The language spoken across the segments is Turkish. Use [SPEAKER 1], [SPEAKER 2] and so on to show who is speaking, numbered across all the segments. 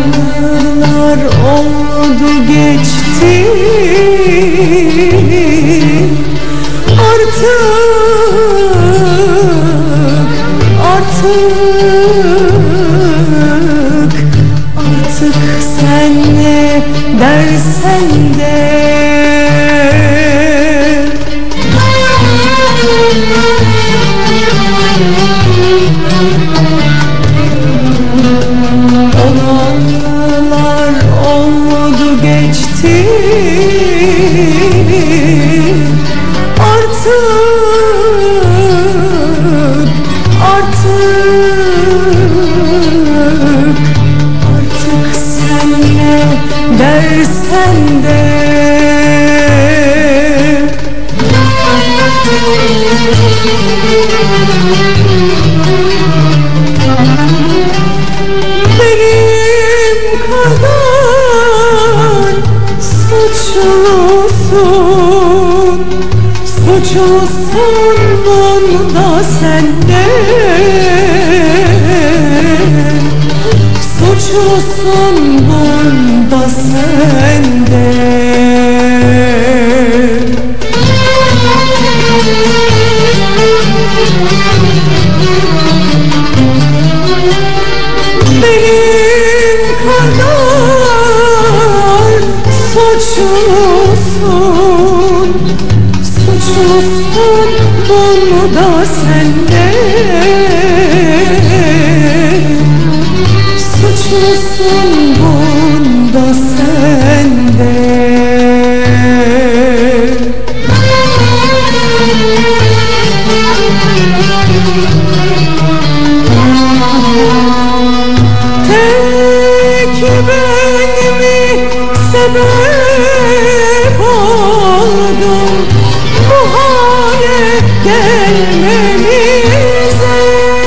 [SPEAKER 1] Yıllar oldu geçti, artık sen ne dersen de. Olanlar oldu geçti, artık sen ne dersen de. Benim kadar suçlusun, suçlusun bunda sen de. Suçlusun bunda sen de. Benim kadar suçlusun, suçlusun bunda sen de. Suçlusun bunda sen de. Tek ben mi sebep oldum bu hale gelmemize,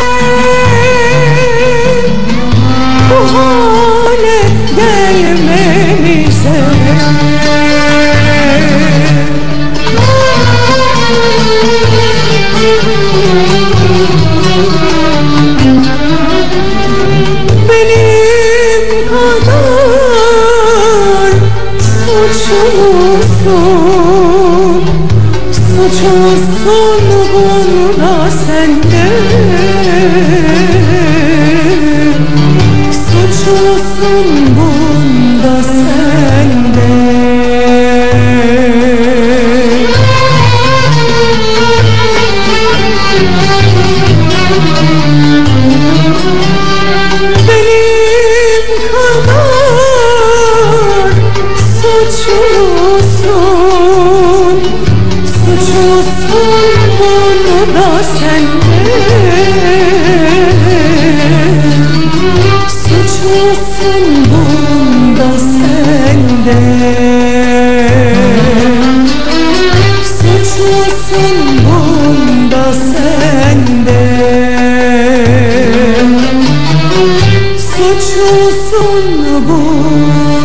[SPEAKER 1] bu hale gelmemize. Benim kadar suçlusun, suçlusun bunda sen de. Suçlusun bunda sen de. Benim kadar suçlusun, suçlusun bunda sen de. Suçlusun bunda sen de. Suçlusun bunda sen de. Suçlusun bunda